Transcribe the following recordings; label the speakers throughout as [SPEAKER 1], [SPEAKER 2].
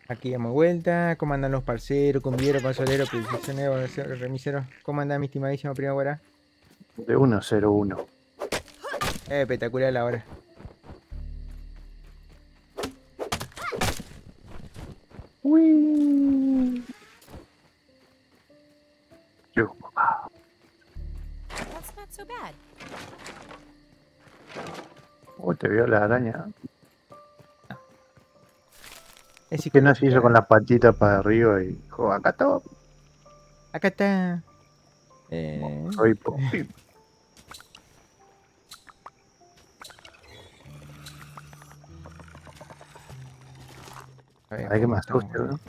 [SPEAKER 1] Aquí damos vuelta. ¿Cómo andan los parceros, cumbiero, consolero, prisionero, remisero? ¿Cómo andan, mi estimadísimo primo Guará?
[SPEAKER 2] De 1-0-1.
[SPEAKER 1] Espectacular la hora.
[SPEAKER 2] Uy. Yo.
[SPEAKER 3] That's not so bad.
[SPEAKER 2] Te vio la araña.
[SPEAKER 1] Es
[SPEAKER 2] Que no se
[SPEAKER 1] psicológica.
[SPEAKER 2] hizo con las patitas para arriba y dijo, acá está.
[SPEAKER 1] Acá está. Eh,
[SPEAKER 2] Soy Poppy.
[SPEAKER 1] a ver
[SPEAKER 2] Ay, que
[SPEAKER 1] cómo
[SPEAKER 2] me
[SPEAKER 1] estamos.
[SPEAKER 2] asuste, ¿no?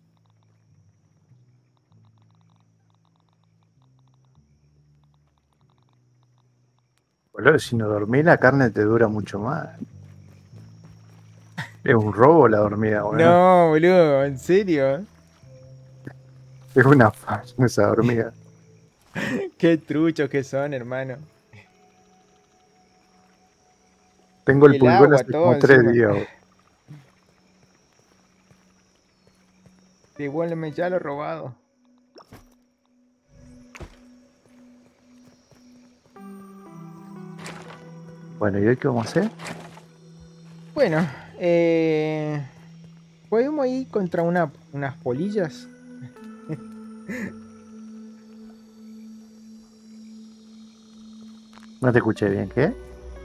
[SPEAKER 2] Boludo, si no dormís la carne te dura mucho más. Es un robo la dormida, boludo.
[SPEAKER 1] No, boludo, ¿en serio?
[SPEAKER 2] Es una falla esa dormida.
[SPEAKER 1] Qué truchos que son, hermano.
[SPEAKER 2] Tengo
[SPEAKER 1] Y
[SPEAKER 2] el
[SPEAKER 1] el
[SPEAKER 2] pulgón
[SPEAKER 1] agua,
[SPEAKER 2] hace
[SPEAKER 1] todo
[SPEAKER 2] como 3
[SPEAKER 1] encima.
[SPEAKER 2] días, boludo.
[SPEAKER 1] Devuélveme ya lo robado.
[SPEAKER 2] Bueno, ¿y hoy qué vamos a hacer?
[SPEAKER 1] Bueno, podemos ir contra unas polillas.
[SPEAKER 2] No te escuché bien, ¿qué?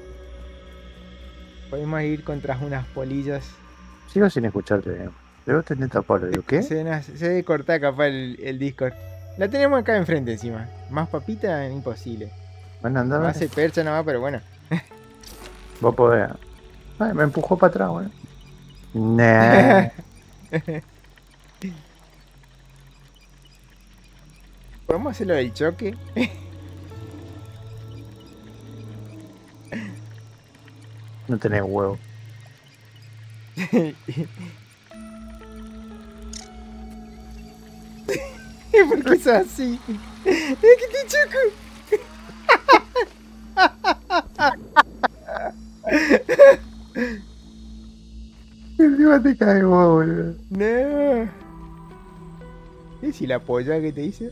[SPEAKER 1] Podemos ir contra unas polillas.
[SPEAKER 2] Sigo sin escucharte bien. Debo tener tapado, digo, ¿qué?
[SPEAKER 1] Se debe cortar capaz el Discord. La tenemos acá enfrente encima. Más papita, imposible.
[SPEAKER 2] Bueno, anda,
[SPEAKER 1] Nos
[SPEAKER 2] dale.
[SPEAKER 1] hace percha nomás, pero bueno.
[SPEAKER 2] Vos podés. Ay, me empujó para atrás, boludo. Nah.
[SPEAKER 1] ¿Podemos hacerlo del choque?
[SPEAKER 2] No tenés huevo.
[SPEAKER 1] ¿Por qué es así? ¡Es que te choco!
[SPEAKER 2] Encima te cae vos, boludo.
[SPEAKER 1] No. ¿Es si la polla que te hice?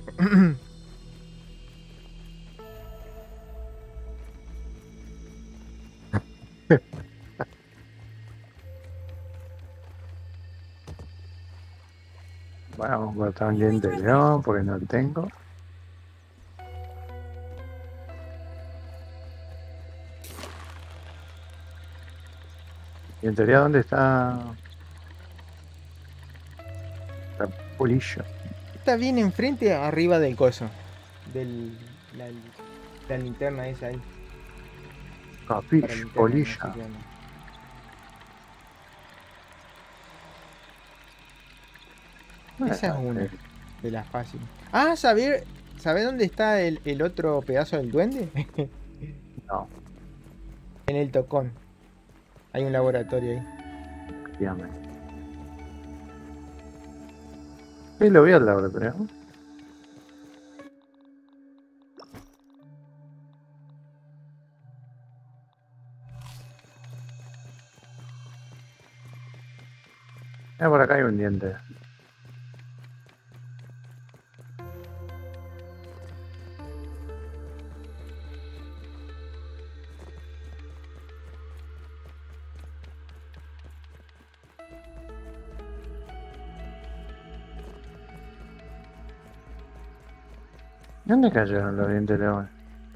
[SPEAKER 2] Bueno, vamos a cortar un diente de león porque no lo tengo. Y en teoría, ¿dónde está la polilla?
[SPEAKER 1] Está bien enfrente, arriba del coso. Del. La, la linterna esa ahí. Para
[SPEAKER 2] Capish,
[SPEAKER 1] linterna, no sé
[SPEAKER 2] polilla.
[SPEAKER 1] qué onda. Esa es una de las fáciles. Ah, ¿sabés dónde está el otro pedazo del duende?
[SPEAKER 2] No,
[SPEAKER 1] En el tocón. Hay un laboratorio ahí.
[SPEAKER 2] efectivamente. Sí, lo vi al laboratorio. Por acá hay un diente. ¿Dónde cayeron los dientes de león?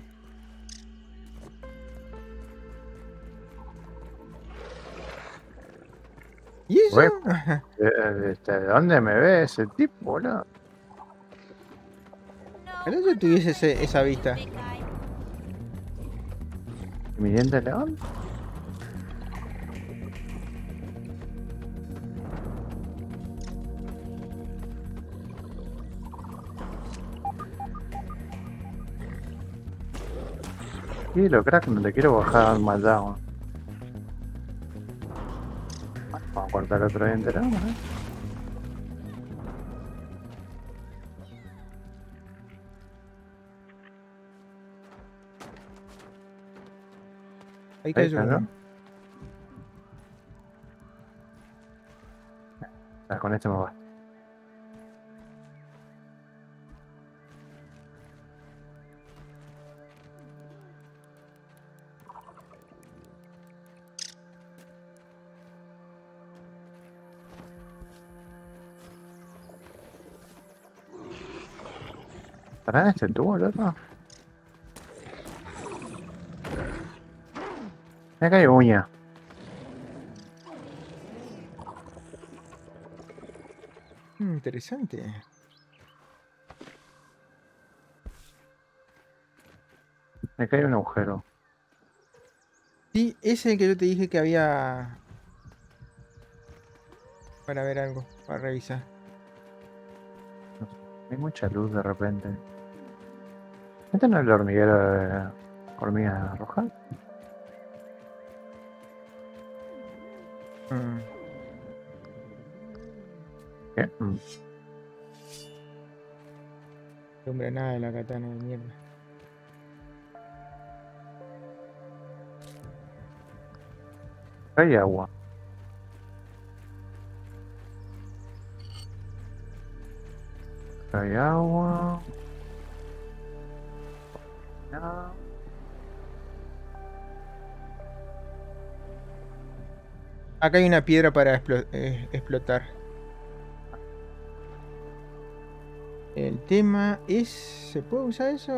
[SPEAKER 1] ¿Y eso?
[SPEAKER 2] Güey, ¿de dónde me ve ese tipo, boludo?
[SPEAKER 1] Ojalá
[SPEAKER 3] No,
[SPEAKER 1] yo
[SPEAKER 3] we're not
[SPEAKER 1] tuviese
[SPEAKER 3] gonna
[SPEAKER 1] esa
[SPEAKER 3] do
[SPEAKER 1] vista.
[SPEAKER 3] this, big guy.
[SPEAKER 2] ¿Mi diente de león? Sí, lo crack, no te quiero bajar mal down. Vamos a cortar otro diente de león, ¿eh?
[SPEAKER 1] Ahí
[SPEAKER 2] Ahí
[SPEAKER 1] cayó
[SPEAKER 2] cayó.
[SPEAKER 1] uno.
[SPEAKER 2] Ah, con este me va. ¿Estará en este tubo el otro? Acá hay uña.
[SPEAKER 1] Interesante.
[SPEAKER 2] Acá hay un agujero.
[SPEAKER 1] Sí, ese es el que yo te dije que había para ver algo, para revisar.
[SPEAKER 2] No sé, hay mucha luz de repente. ¿Este no es el hormiguero de hormigas rojas?
[SPEAKER 1] Mm,
[SPEAKER 2] ¿Qué?
[SPEAKER 1] alumbra nada de la katana de mierda.
[SPEAKER 2] Acá hay agua. Acá hay agua. Nada.
[SPEAKER 1] Acá hay una piedra para explotar. El tema es, ¿se puede usar eso?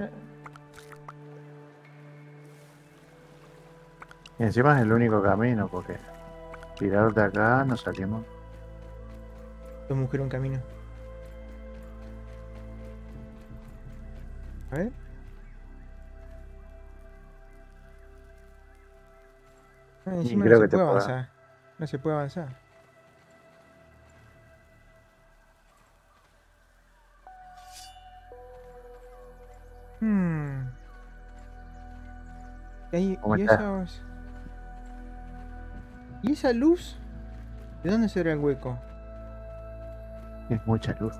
[SPEAKER 2] Y encima es el único camino porque tirarte acá no salimos.
[SPEAKER 1] Dos mujeres un camino. A ver. Ah,
[SPEAKER 2] Y
[SPEAKER 1] encima no
[SPEAKER 2] creo
[SPEAKER 1] se
[SPEAKER 2] que te
[SPEAKER 1] puede
[SPEAKER 2] pueda.
[SPEAKER 1] avanzar. No se puede avanzar. Hmm.
[SPEAKER 2] ¿Cómo
[SPEAKER 1] ¿Y
[SPEAKER 2] estás?
[SPEAKER 1] esos? ¿Y esa luz? ¿De dónde será el hueco?
[SPEAKER 2] Es mucha luz.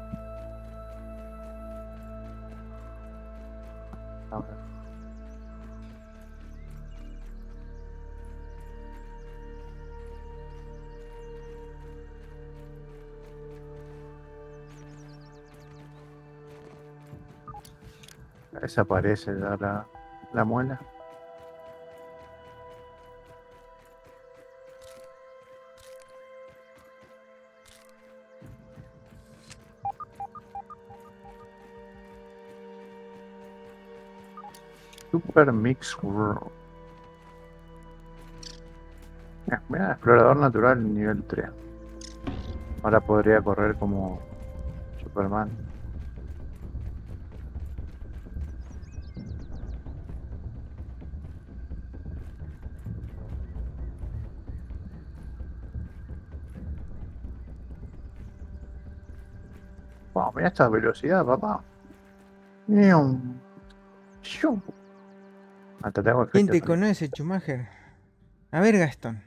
[SPEAKER 2] Ahora. Desaparece ya la muela. Super Mix World. Mira, explorador natural nivel 3. Ahora podría correr como Superman. Wow, mira esta velocidad, papá. Nium. Shum. Hasta tengo
[SPEAKER 1] ¿Quién
[SPEAKER 2] efecto
[SPEAKER 1] te
[SPEAKER 2] sonido.
[SPEAKER 1] conoce, Schumacher? A ver, Gastón.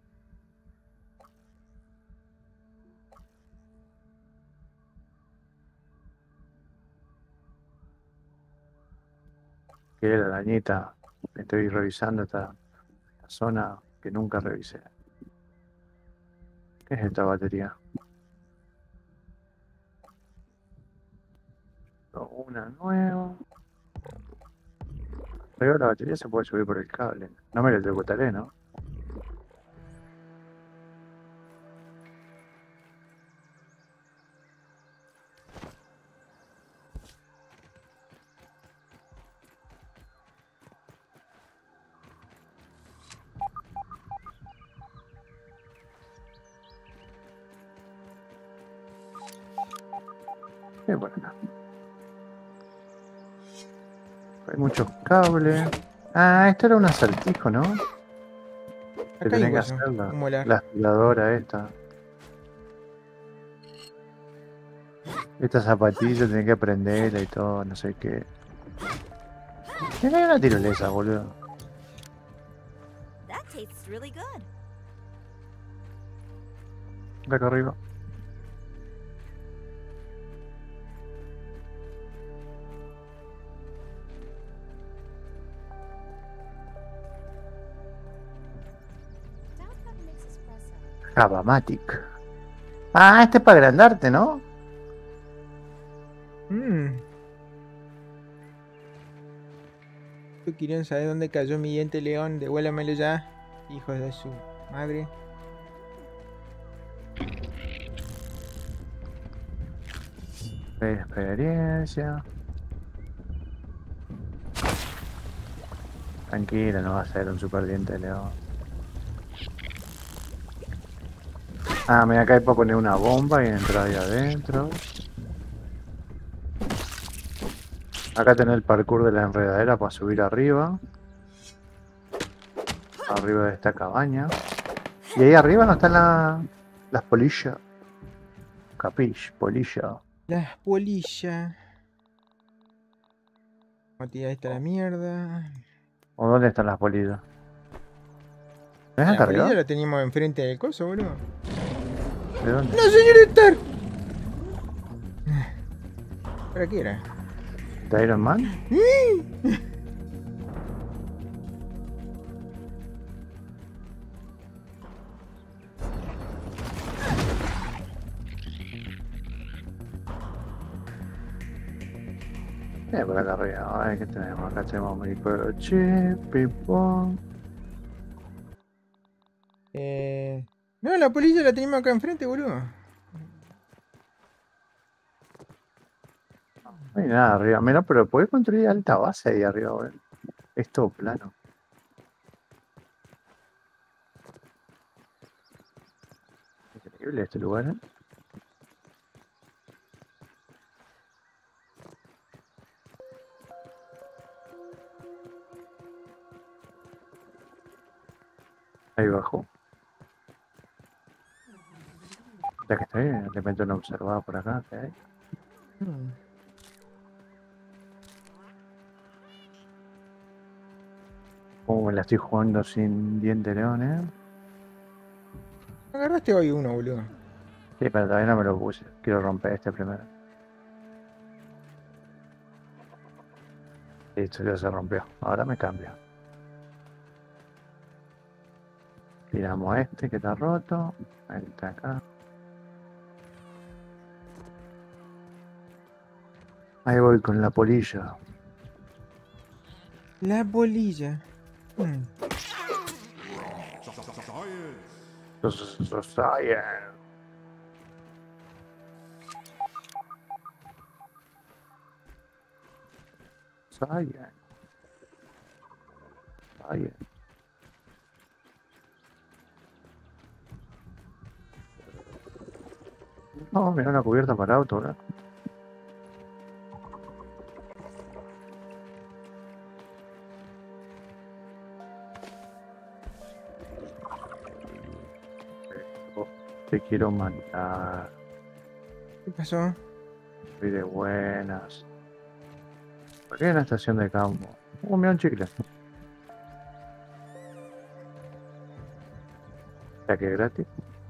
[SPEAKER 2] Que la arañita. Estoy revisando esta zona que nunca revisé. ¿Qué es esta batería? Una nueva. Pero la batería se puede subir por el cable. No me lo electrocutaré, ¿no? Sí, por acá. Hay muchos cables. Ah, esto era un acertijo, ¿no? Que
[SPEAKER 1] Acá hay
[SPEAKER 2] tenía
[SPEAKER 1] un
[SPEAKER 2] que
[SPEAKER 1] coso,
[SPEAKER 2] hacer
[SPEAKER 1] un molar.
[SPEAKER 2] la aspiradora esta. Esta zapatilla tenía que prenderla y todo, no sé qué. Mira, hay una tirolesa, boludo.
[SPEAKER 3] That tastes really good.
[SPEAKER 2] De acá arriba.
[SPEAKER 3] Dad got mixed espresso.
[SPEAKER 2] Javamatic. Ah, este es para agrandarte, ¿no?
[SPEAKER 1] Tú querían saber dónde cayó mi diente león. Devuélvamelo ya. Hijos de su madre.
[SPEAKER 2] Experiencia. Tranquilo, no va a ser un super diente de león. Ah, mira, acá hay para poner una bomba y entrar ahí adentro. Acá tenés el parkour de la enredadera para subir arriba. Arriba de esta cabaña. Y ahí arriba no están las polillas. Capish, polilla.
[SPEAKER 1] Las polillas. Vamos a tirar esta a la mierda.
[SPEAKER 2] ¿O dónde están las polillas? ¿Ves
[SPEAKER 1] La
[SPEAKER 2] acá
[SPEAKER 1] polilla
[SPEAKER 2] arriba?
[SPEAKER 1] la teníamos enfrente del coso, boludo.
[SPEAKER 2] ¿De dónde?
[SPEAKER 1] ¡No, señor Star! ¿Para qué era?
[SPEAKER 2] ¿De Iron Man? Por acá arriba. Ay, ¿qué tenemos? Acá tenemos microchip, ping-pong.
[SPEAKER 1] No, la polilla la teníamos acá enfrente, boludo.
[SPEAKER 2] No hay nada arriba. Mira, pero puedes construir alta base ahí arriba, boludo. Es todo plano. Increíble este lugar, ¿eh? Ahí abajo. Ya que estoy, de repente no observaba por acá, ¿qué hay?
[SPEAKER 1] Hmm.
[SPEAKER 2] Como me la estoy jugando sin diente león, ¿eh?
[SPEAKER 1] Agarraste hoy uno, boludo.
[SPEAKER 2] Sí, pero todavía no me lo puse. Quiero romper este primero. Listo, ya se rompió. Ahora me cambio. Tiramos este que está roto. Este está acá. Ahí voy con la polilla.
[SPEAKER 1] La polilla.
[SPEAKER 2] Science. Science. Science. No, mira una cubierta para auto, ¿verdad? Te quiero matar.
[SPEAKER 1] ¿Qué pasó?
[SPEAKER 2] Soy de buenas. ¿Por qué hay una estación de campo? Mira un chicle. Ya que gratis.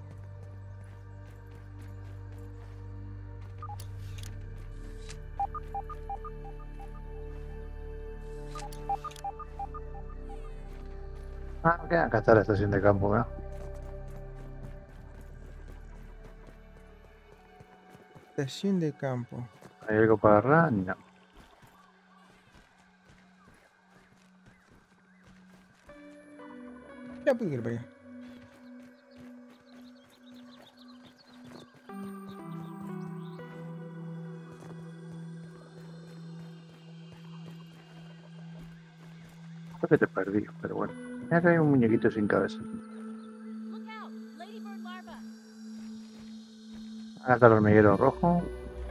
[SPEAKER 2] Ah, ok, acá está la estación de campo, ¿verdad?
[SPEAKER 1] Estación de campo.
[SPEAKER 2] ¿Hay algo para agarrar? No.
[SPEAKER 1] Ya pude ir para allá.
[SPEAKER 2] Creo que te perdí, pero bueno. Mira acá hay un muñequito sin cabeza.
[SPEAKER 3] Look out! Ladybird larva!
[SPEAKER 2] Acá está el hormiguero rojo.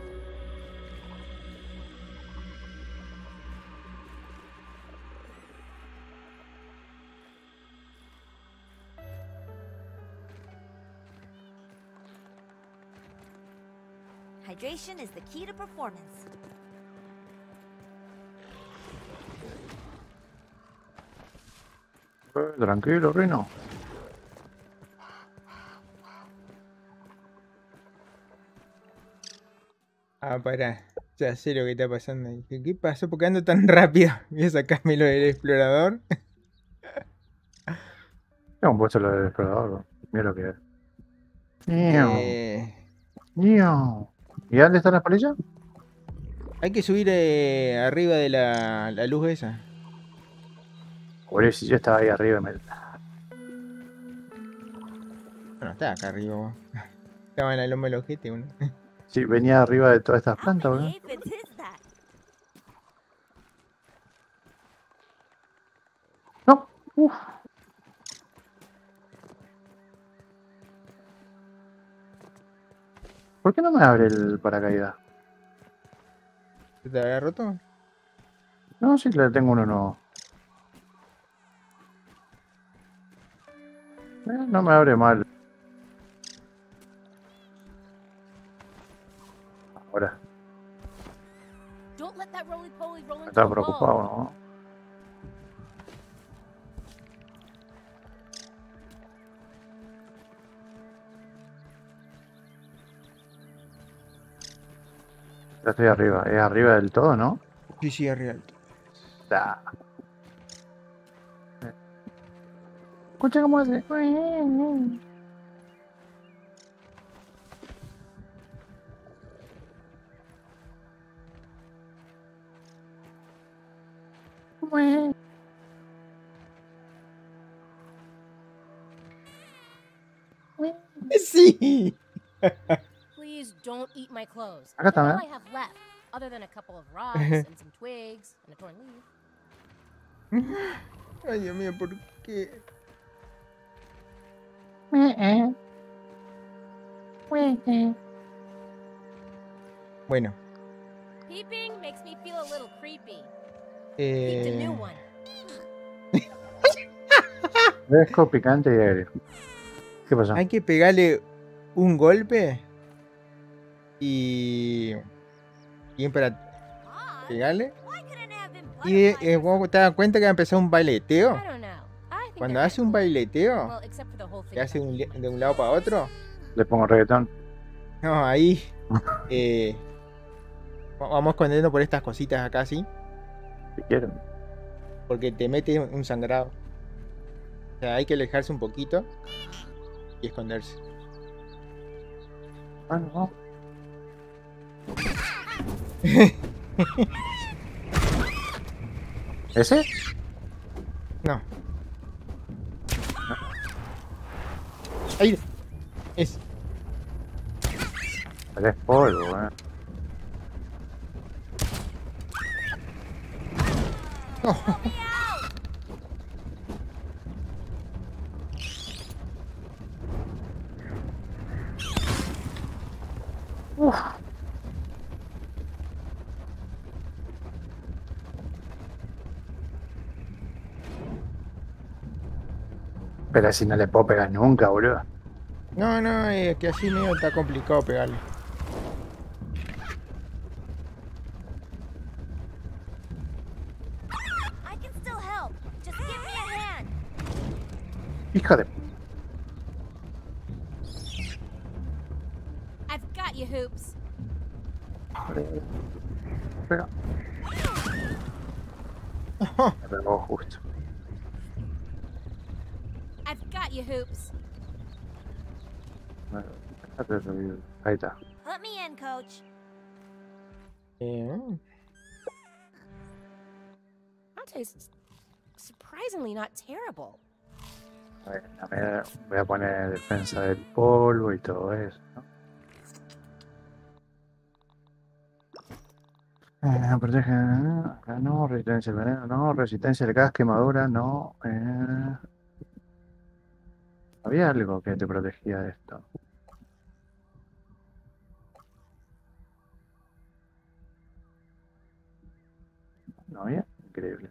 [SPEAKER 3] Hydration is the key to performance.
[SPEAKER 2] Tranquilo, Rino.
[SPEAKER 1] Ah, pará. Ya sé lo que está pasando. Dije, ¿qué pasó? ¿Por qué ando tan rápido? Voy a sacármelo del explorador.
[SPEAKER 2] Tengo puesto lo del explorador. Mira lo que es.
[SPEAKER 1] Eh,
[SPEAKER 2] Ño. ¿Y dónde están las palillas?
[SPEAKER 1] Hay que subir arriba de la luz esa.
[SPEAKER 2] Por si yo estaba ahí arriba y me...
[SPEAKER 1] Bueno, está acá arriba, vos. Estaba en la loma del ojete, uno.
[SPEAKER 2] Sí, venía arriba de todas estas
[SPEAKER 3] How
[SPEAKER 2] plantas,
[SPEAKER 3] many
[SPEAKER 2] boludo.
[SPEAKER 3] aphids is that?
[SPEAKER 2] No. Uf. ¿Por qué no me abre el paracaídas?
[SPEAKER 1] ¿Se te había roto?
[SPEAKER 2] No, sí, le tengo uno nuevo. No me abre mal. Ahora,
[SPEAKER 3] Don't let that roly-poly roll into
[SPEAKER 2] estaba
[SPEAKER 3] the
[SPEAKER 2] preocupado,
[SPEAKER 3] wall.
[SPEAKER 2] ¿no? Ya estoy arriba. Es arriba del todo, ¿no?
[SPEAKER 1] Sí, sí, arriba.
[SPEAKER 2] Da. Escucha cómo hace.
[SPEAKER 1] Sí.
[SPEAKER 3] Please don't eat my clothes.
[SPEAKER 2] Acá
[SPEAKER 3] Look at all
[SPEAKER 2] está,
[SPEAKER 3] I have left, other than a couple of rocks and some twigs and a torn leaf.
[SPEAKER 1] Ay, Dios mío, ¿por qué? Bueno,
[SPEAKER 3] Peeping makes me feel a little creepy. Peeped a new one.
[SPEAKER 2] Fresco, picante y aéreo. ¿Qué pasó?
[SPEAKER 1] hay que pegarle un golpe y bien para
[SPEAKER 3] Odd.
[SPEAKER 1] pegarle.
[SPEAKER 3] Why couldn't it have been
[SPEAKER 1] Y
[SPEAKER 3] butterflies or
[SPEAKER 1] vos te das cuenta que va a empezar un baileteo.
[SPEAKER 3] I don't know. I think
[SPEAKER 1] Cuando
[SPEAKER 3] they're
[SPEAKER 1] hace un
[SPEAKER 3] cool.
[SPEAKER 1] baileteo,
[SPEAKER 3] Well, except for the whole thing
[SPEAKER 1] que hace
[SPEAKER 3] about
[SPEAKER 1] de un lado para otro.
[SPEAKER 2] Le pongo reggaetón.
[SPEAKER 1] No, ahí vamos escondiendo por estas cositas acá, ¿sí?
[SPEAKER 2] Si quieren.
[SPEAKER 1] Porque te mete un sangrado. O sea, hay que alejarse un poquito y esconderse.
[SPEAKER 2] Bueno, no. ¿Ese?
[SPEAKER 1] No. Ahí. Es.
[SPEAKER 2] Es polvo,
[SPEAKER 1] No.
[SPEAKER 2] Pero si no le puedo pegar nunca, boludo.
[SPEAKER 1] No, no, es que así medio está complicado pegarle.
[SPEAKER 3] I can still help. Just give me a hand.
[SPEAKER 2] Hija de...
[SPEAKER 3] I've got you, Hoops.
[SPEAKER 2] Pega. Me pegó justo.
[SPEAKER 3] I've got you, Hoops.
[SPEAKER 2] Ahí está.
[SPEAKER 3] Let me in, Coach. That tastes surprisingly not terrible.
[SPEAKER 2] Voy a poner defensa del polvo y todo eso, ¿no? Protege, acá no, resistencia al veneno, no, resistencia al gas, quemadura, no. Había algo que te protegía de esto. ¿No había? Increíble.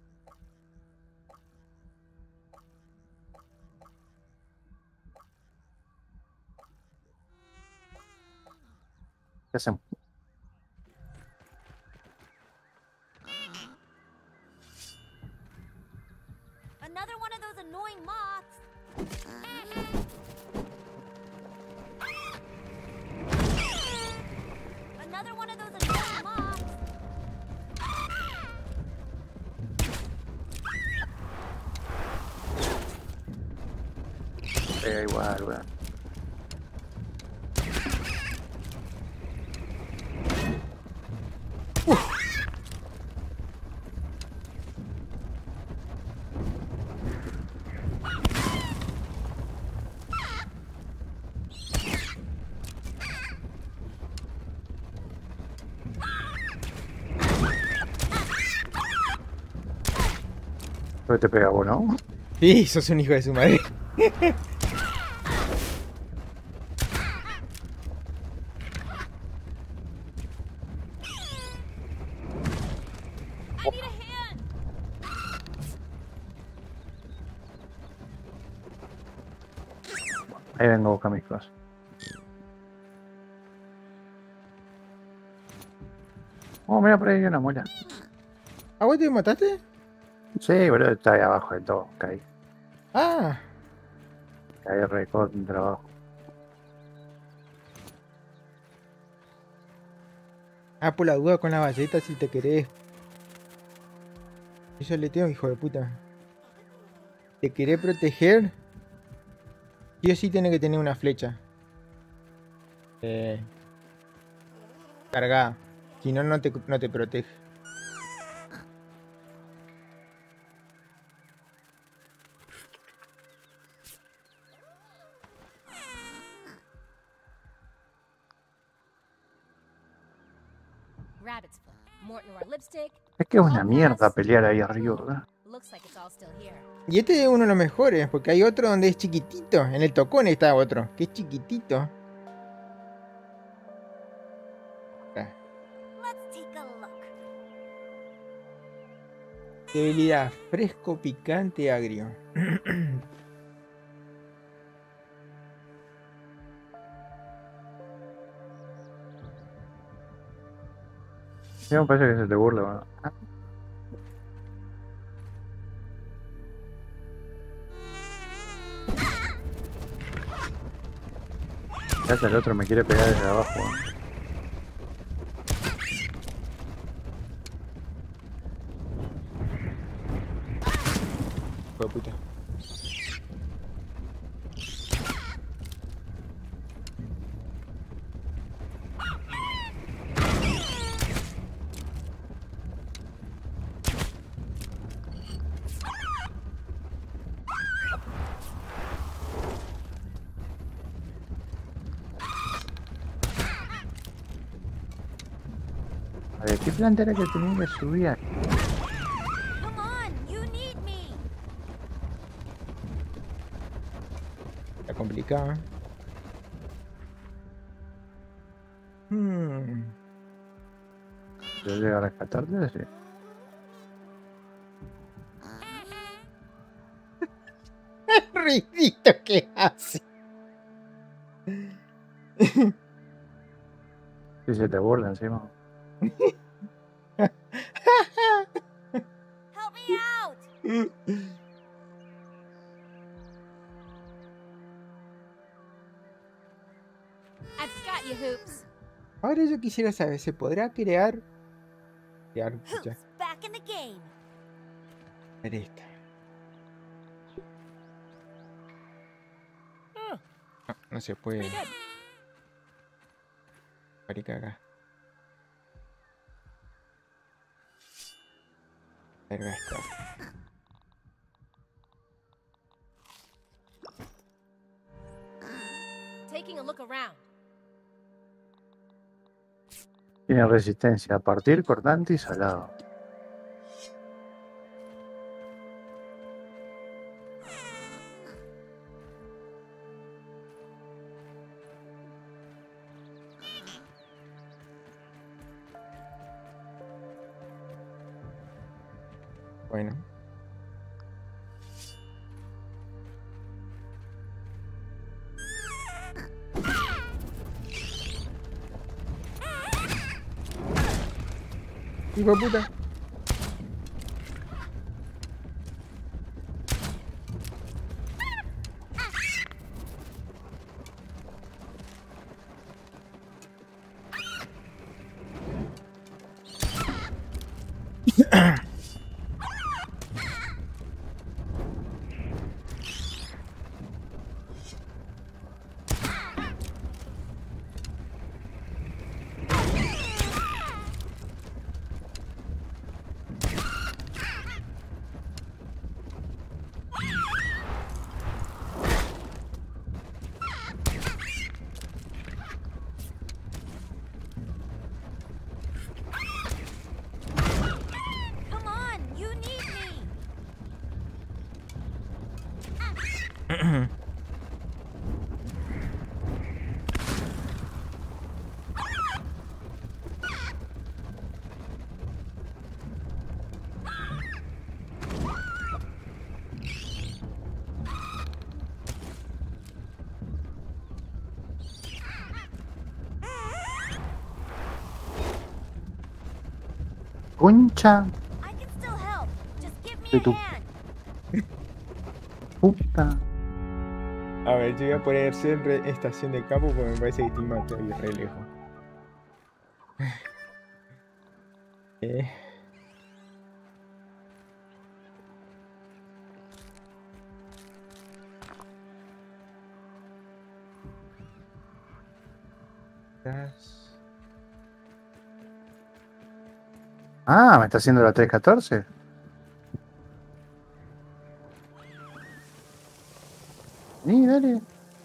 [SPEAKER 2] ¿Qué hacemos?
[SPEAKER 3] Another one of those annoying moths. Another one of those annoying moths.
[SPEAKER 2] Pega igual, weón. Pero te pega vos, ¿no?
[SPEAKER 1] Sí, sos un hijo de su madre.
[SPEAKER 3] I need a hand.
[SPEAKER 2] Ahí vengo a buscar mis cosas. Oh, mira, por ahí hay una mula.
[SPEAKER 1] ¿Ah, vos te mataste?
[SPEAKER 2] Sí, boludo, está ahí abajo de todo. Caí.
[SPEAKER 1] Ah,
[SPEAKER 2] Caí recontra abajo.
[SPEAKER 1] por la duda con la balleta si te querés. Yo le tengo, hijo de puta. ¿Te querés proteger? Sí o sí tiene que tener una flecha. Cargada. Si no, no te protege.
[SPEAKER 3] Rabbit's foot. Morton lipstick.
[SPEAKER 2] Es que es una mierda pelear ahí arriba, ¿verdad?
[SPEAKER 3] Looks like it's all still here.
[SPEAKER 1] Y este es uno de los mejores, porque hay otro donde es chiquitito. En el tocón está otro, que es chiquitito. Acá.
[SPEAKER 3] Let's take a look.
[SPEAKER 1] Debilidad, fresco, picante, agrio.
[SPEAKER 2] Sí, me parece que se te burla, ¿verdad? Ya hasta el otro me quiere pegar desde abajo, ¿eh?
[SPEAKER 1] Hijo de puta.
[SPEAKER 2] A ver, ¿qué planta era que tenía que subir?
[SPEAKER 3] Come on, you need me.
[SPEAKER 1] Está complicado.
[SPEAKER 2] ¿Yo llego a rescatarte? Sí.
[SPEAKER 1] Ridito que hace.
[SPEAKER 2] Sí, se te burla encima.
[SPEAKER 3] Help me out. I've got you, Hoops.
[SPEAKER 1] Ahora yo quisiera saber, ¿se podrá crear? Ya,
[SPEAKER 3] Hoops, back in the game.
[SPEAKER 1] ver esta. No, no se puede.
[SPEAKER 3] Pretty good.
[SPEAKER 1] Marica acá. Verga esta.
[SPEAKER 3] Taking a look around.
[SPEAKER 2] Tiene resistencia a partir, cortante y salado.
[SPEAKER 1] Bueno. Hijo de puta.
[SPEAKER 3] Come
[SPEAKER 2] Concha
[SPEAKER 3] I can still help. Just give me
[SPEAKER 2] de
[SPEAKER 3] a
[SPEAKER 2] tu
[SPEAKER 3] hand.
[SPEAKER 2] puta.
[SPEAKER 1] A ver, yo voy a poner estación de campo porque me parece que estoy mal todavía re lejos. Eh, estás-
[SPEAKER 2] Ah, me está haciendo la 314. Dale.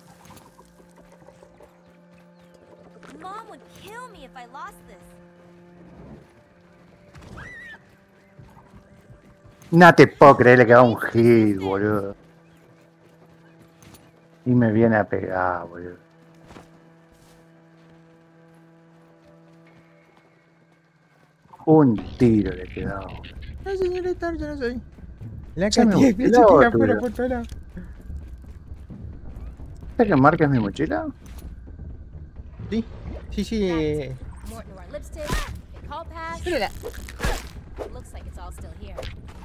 [SPEAKER 3] Mom would kill me if I lost this.
[SPEAKER 2] No te puedo creer, le queda un hit, boludo. Y me viene a pegar, boludo. Un tiro le he quedado.
[SPEAKER 1] No, señorita, yo no soy. La
[SPEAKER 2] ¿Esa es mi
[SPEAKER 1] cantidad de
[SPEAKER 2] mochila
[SPEAKER 1] flechas que
[SPEAKER 2] o
[SPEAKER 1] hay
[SPEAKER 2] es
[SPEAKER 1] afuera
[SPEAKER 2] tuya?
[SPEAKER 1] por todos lados.
[SPEAKER 2] ¿Esta que marca es mi mochila?
[SPEAKER 1] Sí, sí, sí.
[SPEAKER 3] More to our lipstick. Get call pass.
[SPEAKER 1] Mírala.
[SPEAKER 3] Looks like it's all still here.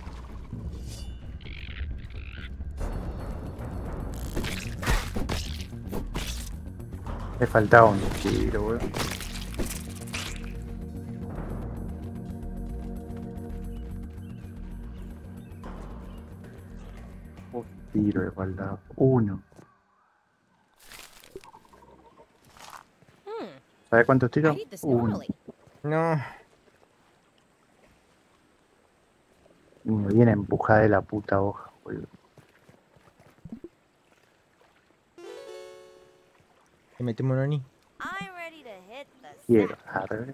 [SPEAKER 2] Le faltaba un tiro, boludo. Un tiro le faltaba. Uno. ¿Sabes cuántos tiros?
[SPEAKER 3] I eat this
[SPEAKER 2] Uno.
[SPEAKER 3] normally.
[SPEAKER 1] No.
[SPEAKER 2] Y me viene a empujar de la puta hoja, boludo.
[SPEAKER 1] Le metemos un oni.
[SPEAKER 3] I'm ready to hit the
[SPEAKER 2] Quiero.
[SPEAKER 3] sack.
[SPEAKER 2] Arre.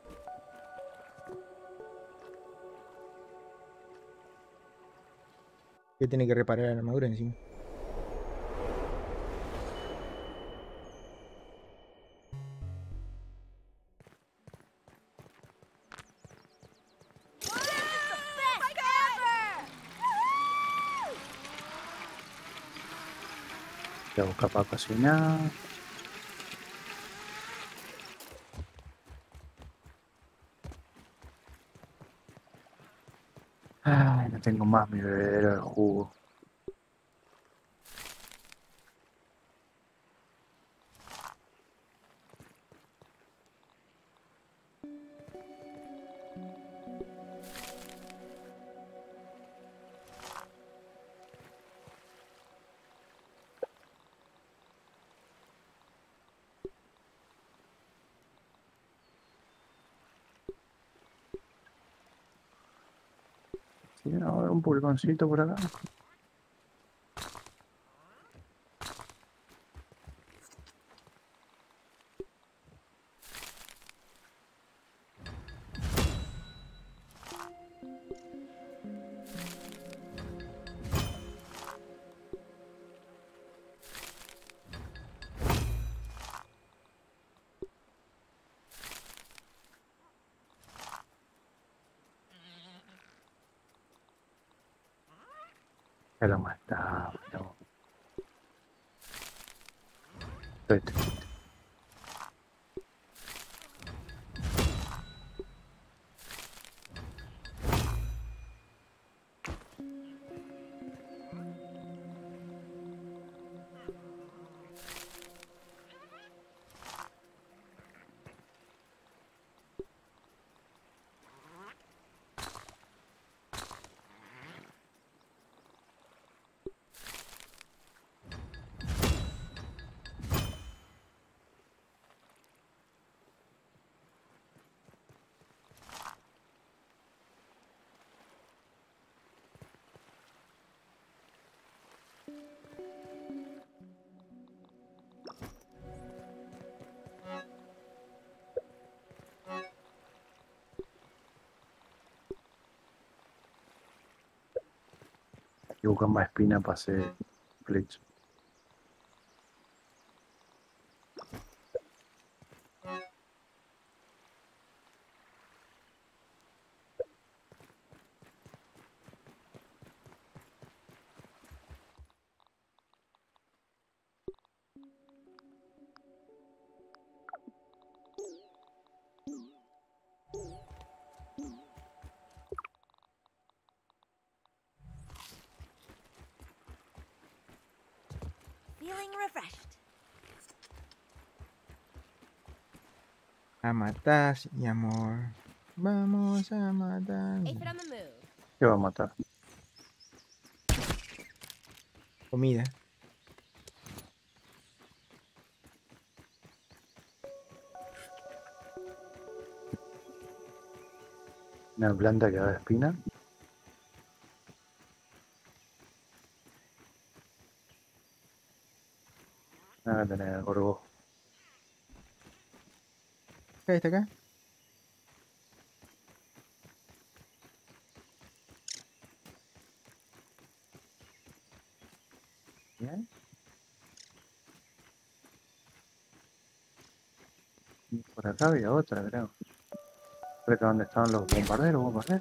[SPEAKER 1] Que tiene que reparar la armadura encima.
[SPEAKER 3] Best ever!
[SPEAKER 2] Voy a buscar para cocinar. Ay, no tengo más mi bebedero de jugo. ¿Tiene un pulgoncito por acá? Ya lo mataba, no. Estoy triste. Hay que buscar más espina para hacer flecha.
[SPEAKER 3] Feeling refreshed.
[SPEAKER 1] A matar, mi amor. Vamos a matar.
[SPEAKER 3] Aphid on the move.
[SPEAKER 2] ¿Qué va a matar?
[SPEAKER 1] Comida.
[SPEAKER 2] Una planta que da espina. Nada, tener gorgo.
[SPEAKER 1] Acá está acá.
[SPEAKER 2] Bien. Y por acá había otra, creo. Creo que donde estaban los bombarderos.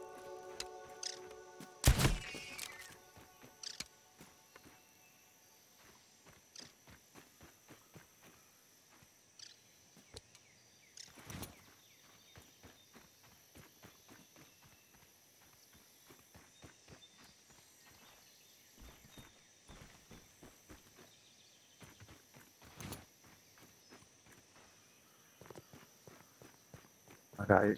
[SPEAKER 2] Acá hay.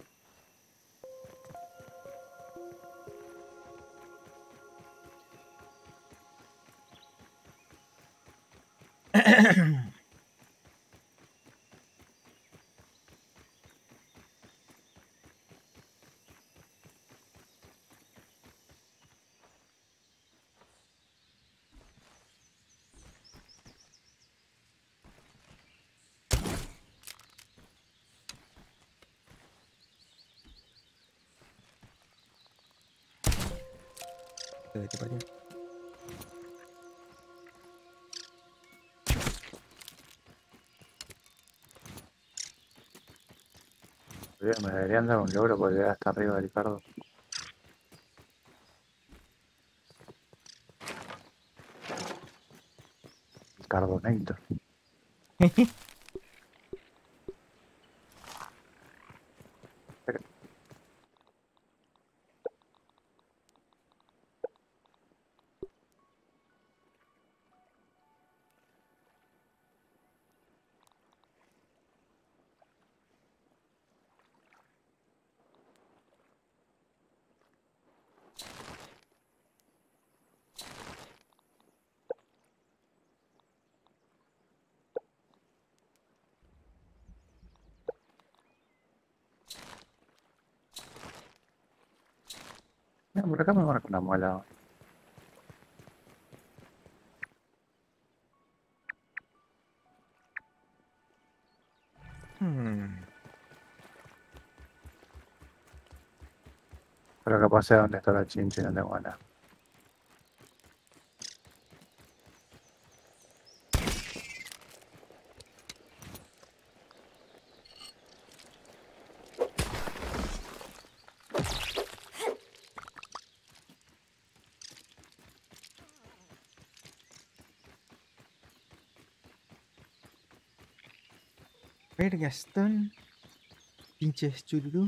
[SPEAKER 1] Te parió.
[SPEAKER 2] Me deberían dar un logro por llegar hasta arriba del Ricardo. Carbonator. No, por acá me marca una muela. Pero capaz sea donde está la chincha y no tengo nada.
[SPEAKER 1] Ver, Gastón. Pinches chururú.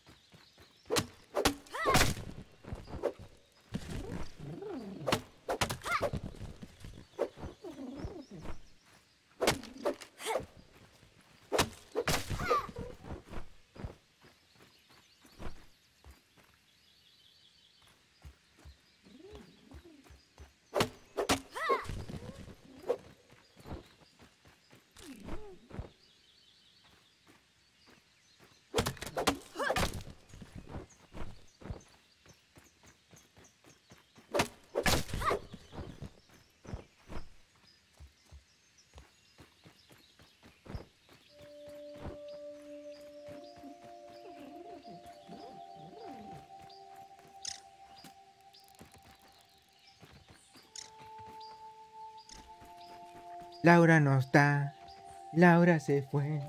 [SPEAKER 1] Laura no está. Laura se fue.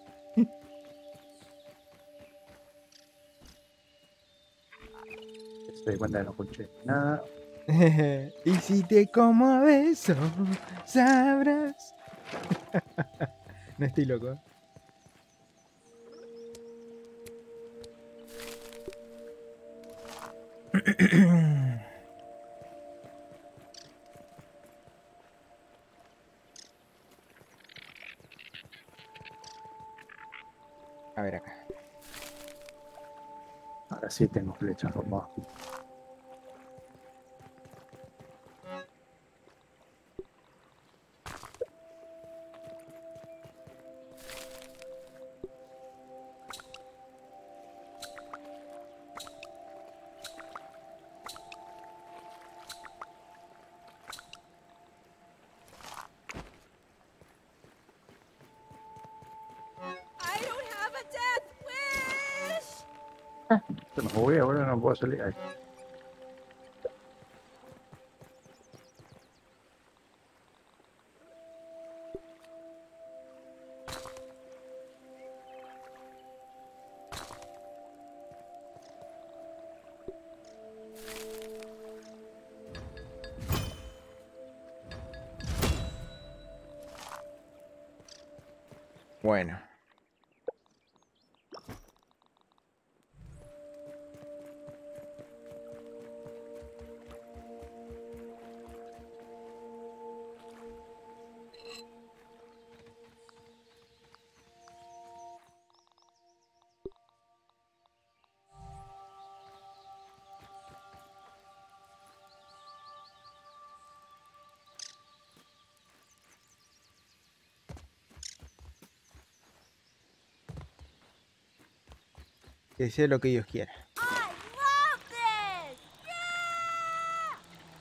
[SPEAKER 2] Se da cuenta que no escuché nada.
[SPEAKER 1] Y si te como a beso, sabrás. No estoy loco. A ver acá.
[SPEAKER 2] Ahora sí tengo flechas robadas.
[SPEAKER 3] I don't have a death wish!
[SPEAKER 2] Se me voy ahora, no puedo salir ahí.
[SPEAKER 1] Bueno. Que sea lo que Dios quiera.
[SPEAKER 3] I love this! Yeah!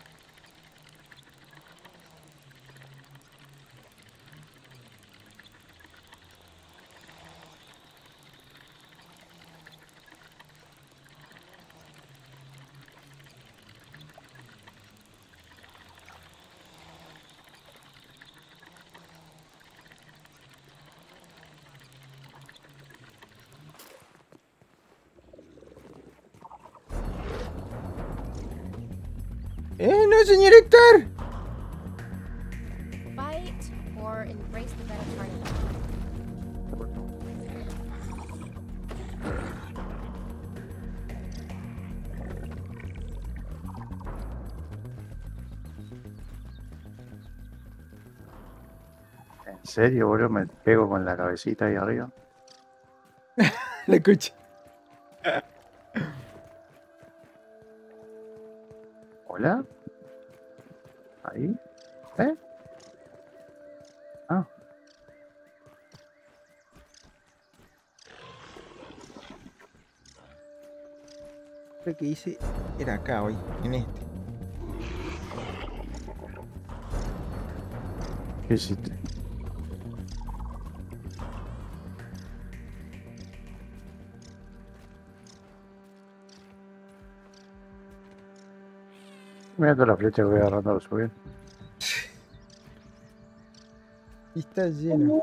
[SPEAKER 1] No, señor Héctor!
[SPEAKER 3] Fight or embrace the better part of life.
[SPEAKER 2] ¿En serio, boludo? Me pego con la cabecita ahí arriba.
[SPEAKER 1] La escuché.
[SPEAKER 2] ¿Hola? ¿Ahí? ¿Eh? Ah,
[SPEAKER 1] Lo que hice era acá hoy, en este.
[SPEAKER 2] ¿qué hiciste? Mira toda la flecha que voy agarrando al subir.
[SPEAKER 1] Y está lleno.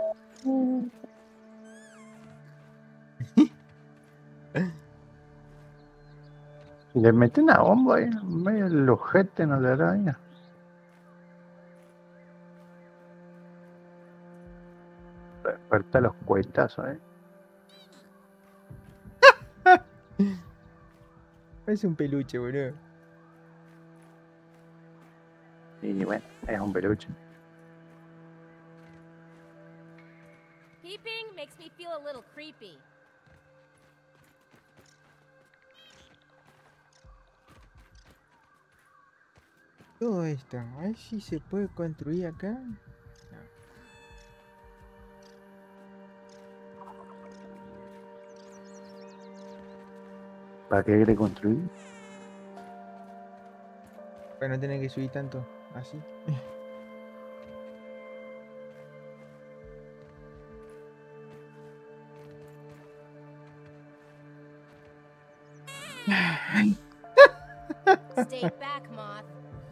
[SPEAKER 2] Y le metí una bomba ahí en medio del ojete, no le araña. Desperta los cuetazos,
[SPEAKER 1] Parece un peluche, boludo.
[SPEAKER 2] Y bueno, es un peluche.
[SPEAKER 3] Peeping makes me feel a little creepy.
[SPEAKER 1] Todo esto. A ver si se puede construir acá.
[SPEAKER 2] ¿Para qué quiere construir?
[SPEAKER 1] Para no tener que subir tanto. Así.
[SPEAKER 3] Stay back, Moth.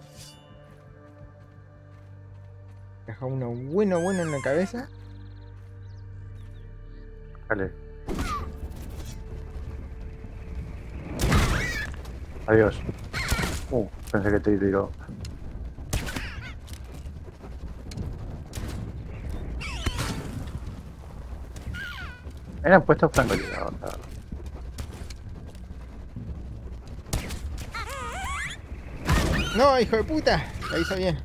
[SPEAKER 1] Deja uno bueno en la cabeza.
[SPEAKER 2] Dale. Adiós. Pensé que te tiró. Me han puesto francotirador.
[SPEAKER 1] No, hijo de puta. La hizo bien.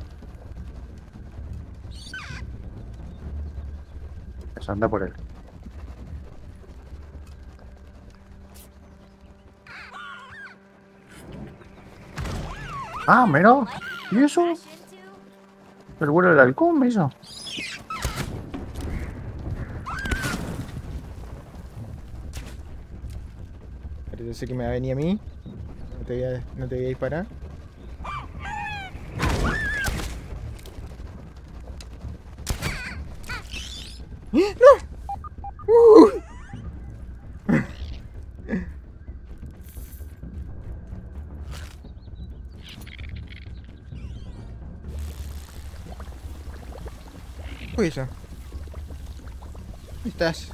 [SPEAKER 2] Eso anda por él. Ah, mira. ¿Y eso?
[SPEAKER 3] Crash into?
[SPEAKER 2] El vuelo del halcón me hizo.
[SPEAKER 1] Pero yo sé que me va a venir a mí. No te voy a disparar. ¿Qué fue eso? ¿Dónde estás?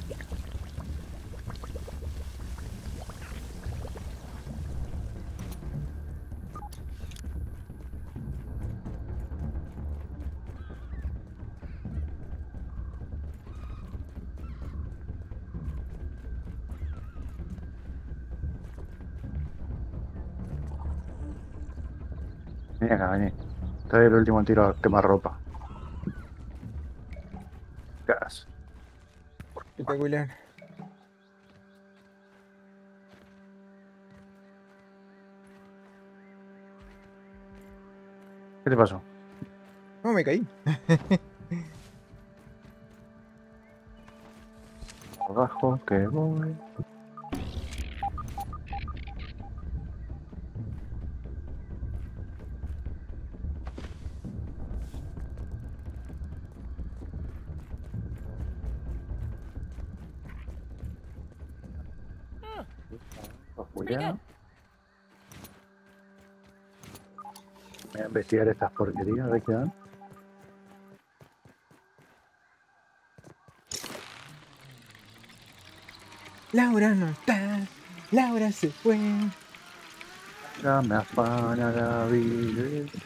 [SPEAKER 2] Vení acá, vení. Trae el último tiro a quemarropa. Gas.
[SPEAKER 1] Espectacular.
[SPEAKER 2] ¿Qué te pasó?
[SPEAKER 1] No, me caí.
[SPEAKER 2] Abajo que voy.
[SPEAKER 3] Pretty good.
[SPEAKER 2] Voy a investigar estas porquerías, a ver qué dan.
[SPEAKER 1] Laura no está. Laura se fue.
[SPEAKER 2] Ya me afana la vida.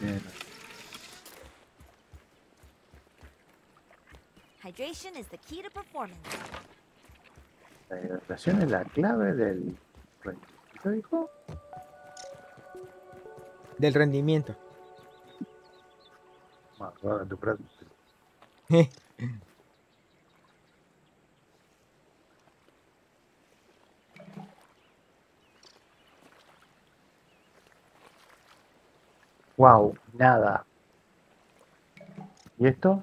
[SPEAKER 4] Hydration is the key to performance.
[SPEAKER 2] La hidratación es la clave del... ¿Qué dijo?
[SPEAKER 1] Del rendimiento.
[SPEAKER 2] Más raro, tu práctica. Wow, nada. ¿Y esto?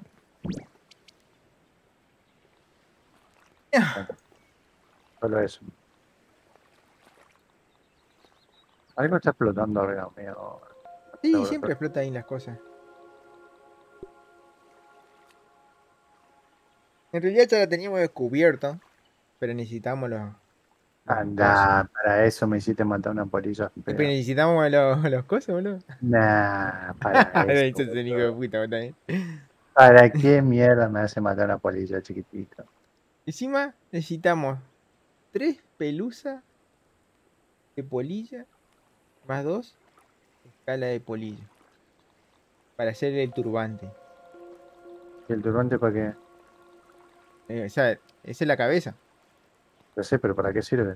[SPEAKER 2] Solo eso. Algo está explotando arriba mío.
[SPEAKER 1] Sí, siempre explota ahí las cosas. En realidad ya la teníamos descubierto. Pero necesitamos los
[SPEAKER 2] Anda, para eso me hiciste matar una polilla
[SPEAKER 1] Pero
[SPEAKER 2] fea.
[SPEAKER 1] necesitamos los cosas, boludo.
[SPEAKER 2] Nah, para
[SPEAKER 1] Ahora
[SPEAKER 2] eso.
[SPEAKER 1] dices el hijo de
[SPEAKER 2] Boludo.
[SPEAKER 1] puta, vos también.
[SPEAKER 2] ¿Para qué mierda me hace matar una polilla chiquitita?
[SPEAKER 1] Encima necesitamos 3 pelusas de polilla más 2 escalas de polilla. Para hacer el turbante.
[SPEAKER 2] ¿Y el turbante para qué?
[SPEAKER 1] O sea, esa es la cabeza.
[SPEAKER 2] No sé, pero ¿para qué sirve?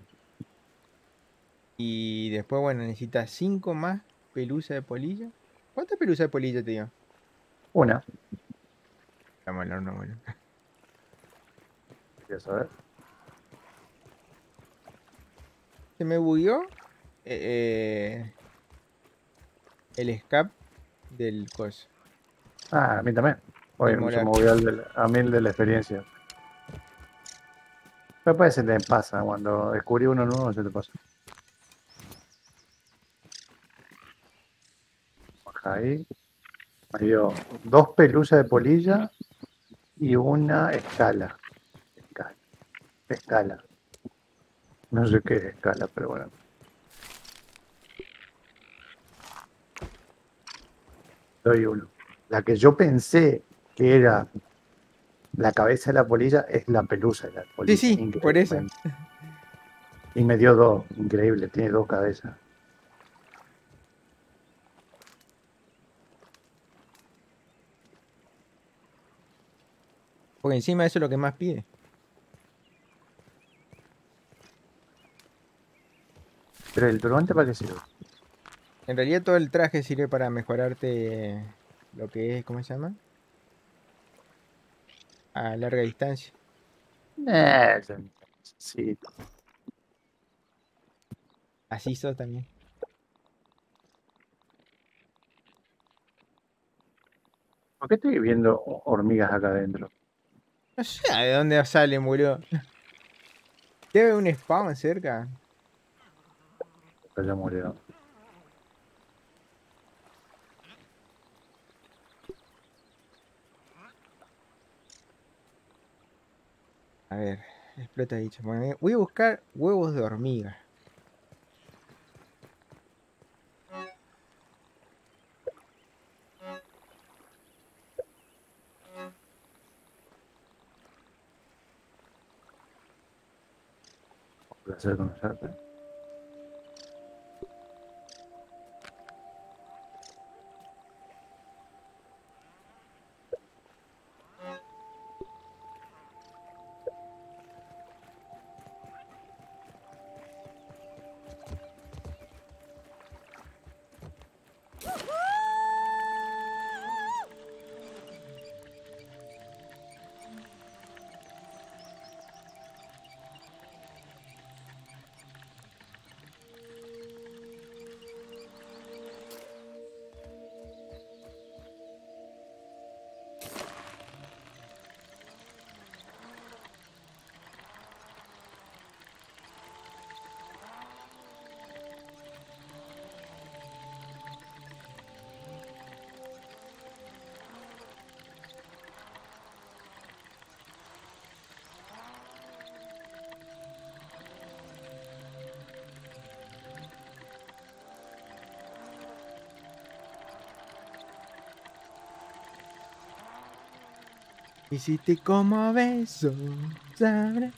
[SPEAKER 1] Y después, bueno, necesitas 5 más pelusas de polilla. ¿Cuántas pelusas de polilla te dio?
[SPEAKER 2] Una,
[SPEAKER 1] Estamos al horno, boludo.
[SPEAKER 2] quiero saber.
[SPEAKER 1] Se me bugueó el escape del coso.
[SPEAKER 2] Ah, a mí también. Oye,
[SPEAKER 1] Del
[SPEAKER 2] se me
[SPEAKER 1] molar.
[SPEAKER 2] movió a mí el de la experiencia. Pero parece que te pasa, cuando descubrí uno nuevo se te pasa. Baja ahí. Me dio 2 pelusas de polilla y una escala. Escala. Escala. No sé qué es escala, pero bueno. Doy uno. La que yo pensé que era la cabeza de la polilla es la pelusa de la polilla.
[SPEAKER 1] Sí, por eso.
[SPEAKER 2] Increíble. Y me dio 2. Increíble, tiene 2 cabezas.
[SPEAKER 1] Porque encima eso es lo que más pide.
[SPEAKER 2] Pero el turbante para qué sirve.
[SPEAKER 1] En realidad todo el traje sirve para mejorarte lo que es, ¿cómo se llama? A larga distancia.
[SPEAKER 2] Yo no necesito.
[SPEAKER 1] Así sos también.
[SPEAKER 2] ¿Por qué estoy viendo hormigas acá adentro?
[SPEAKER 1] No sé de dónde salen, boludo. Debe haber un spawn cerca.
[SPEAKER 2] Acá ya murió.
[SPEAKER 1] A ver, explota dicho. Voy a buscar huevos de hormiga.
[SPEAKER 2] Un placer conocerte.
[SPEAKER 1] Hiciste como beso, ¿sabes?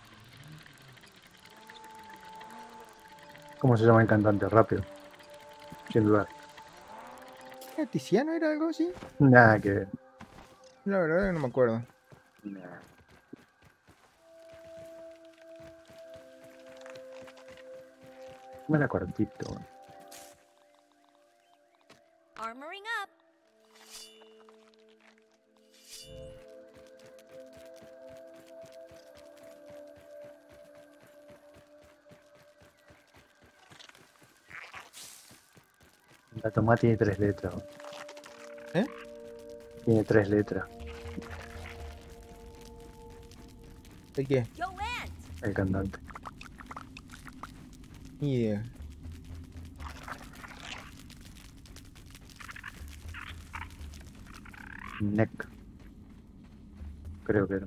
[SPEAKER 2] ¿Cómo se llama el cantante? Rápido. Sin dudar.
[SPEAKER 1] ¿Era Tiziano? ¿Era algo así?
[SPEAKER 2] Nada que ver.
[SPEAKER 1] La verdad que no me acuerdo.
[SPEAKER 2] Nah. Me la cortito.
[SPEAKER 4] Armoring up.
[SPEAKER 2] La tomada tiene 3 letras.
[SPEAKER 1] ¿Eh?
[SPEAKER 2] Tiene 3 letras.
[SPEAKER 1] ¿El qué?
[SPEAKER 4] Go Ant!
[SPEAKER 2] El cantante.
[SPEAKER 1] Ni idea.
[SPEAKER 2] Neck. Creo que era.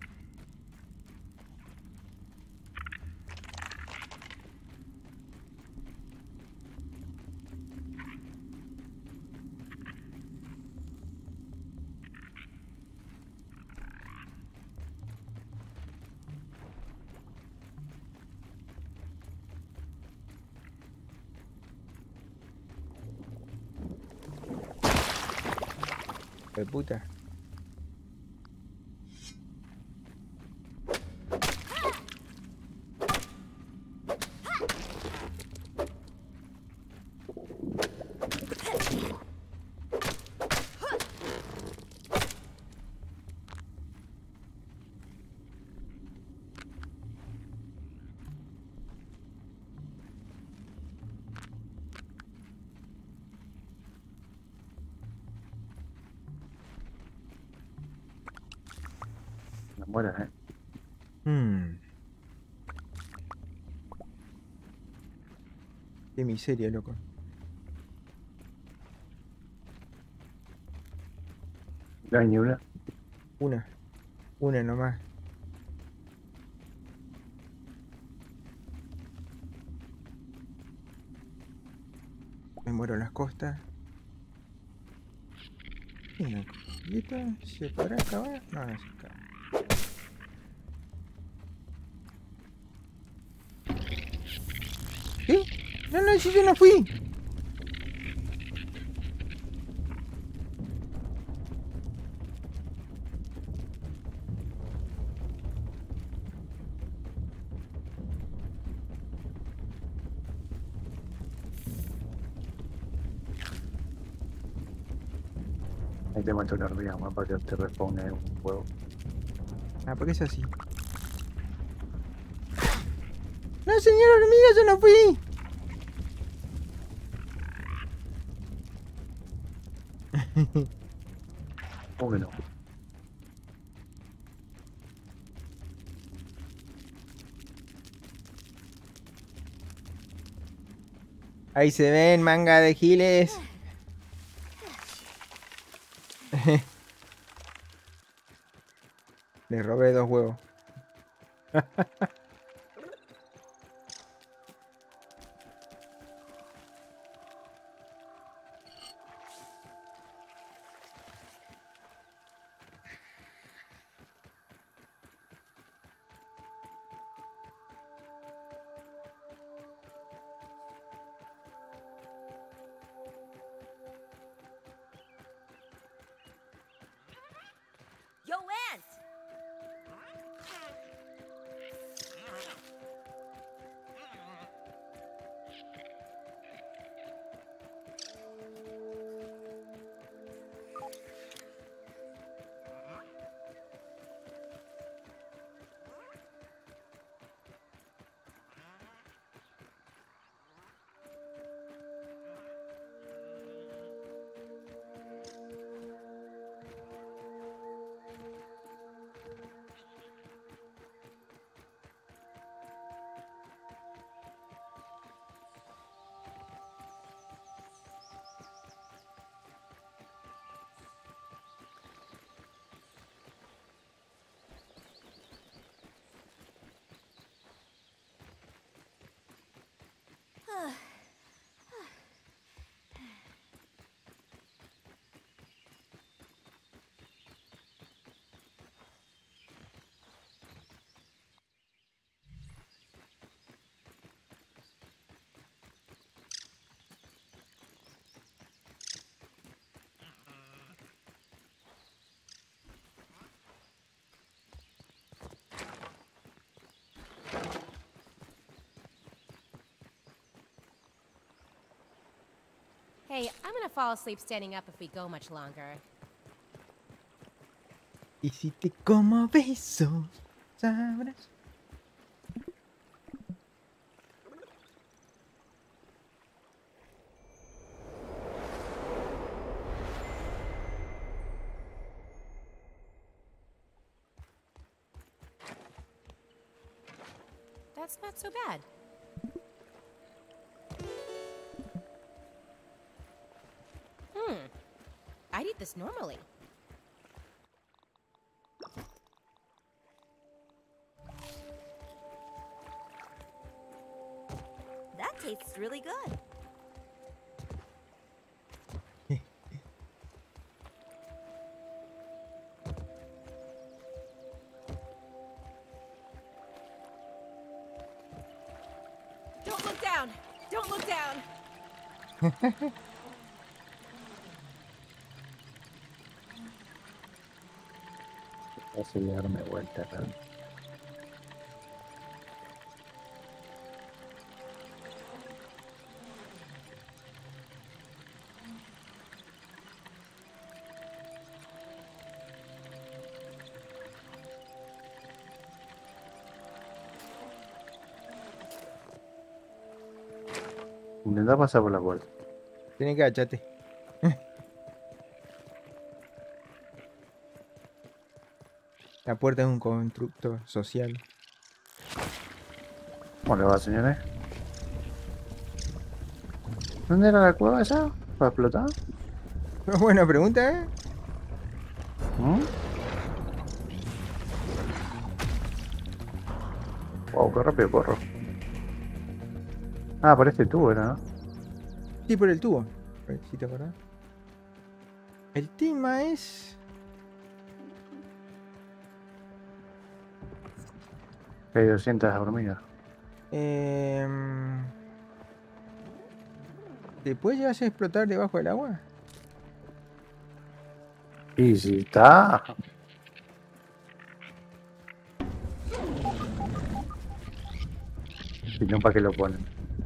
[SPEAKER 1] De puta.
[SPEAKER 2] No mueras,
[SPEAKER 1] Hmm. Qué miseria, loco.
[SPEAKER 2] No hay ni una.
[SPEAKER 1] Una. Una nomás. Me muero en las costas. ¿Y esto se podrá acabar? No, no se acaba. ¿Qué? No, no, si yo no fui.
[SPEAKER 2] Ahí te mato una hormiga más para que te respawne un huevo.
[SPEAKER 1] Ah, porque es así. No, señor hormiga, yo no fui.
[SPEAKER 2] ¿Cómo que no?
[SPEAKER 1] Ahí se ven, manga de giles. Le robé 2 huevos.
[SPEAKER 4] Yo, Ant!
[SPEAKER 3] Hey, I'm gonna fall asleep standing up if we go much longer.
[SPEAKER 1] Y si te como besos, sabrás.
[SPEAKER 3] That's not so bad. I'd eat this normally.
[SPEAKER 4] That tastes really good.
[SPEAKER 3] Don't look down! Don't look down!
[SPEAKER 2] Fácil de darme vuelta acá. Intenta pasar por la puerta.
[SPEAKER 1] Tienes que agacharte. La puerta es un constructo social.
[SPEAKER 2] ¿Cómo le va, señores? ¿Dónde era la cueva esa? ¿Para explotar?
[SPEAKER 1] Buena pregunta, ¿eh?
[SPEAKER 2] ¿Mm? Wow, qué rápido corro. Ah, por este tubo era, ¿no?
[SPEAKER 1] Sí, por el tubo. A ver si te acordás. El tema es...
[SPEAKER 2] Que hay 200 hormigas.
[SPEAKER 1] ¿Te puede llegar a explotar debajo del agua?
[SPEAKER 2] Y si está... Si no, ¿para qué lo ponen?